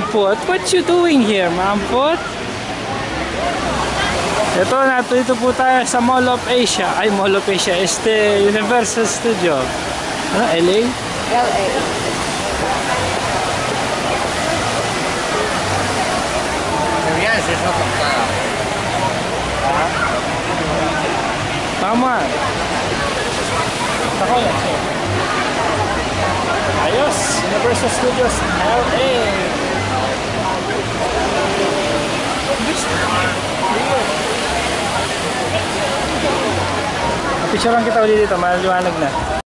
Mampot, what you doing here, Mampot? Dito po tayo sa Mall of Asia. Ay, Mall of Asia. Universal Studio. Ano, LA? LA. Tama. Ayos, Universal Studios LA. Picture lang kita ulit dito, maliwanag na.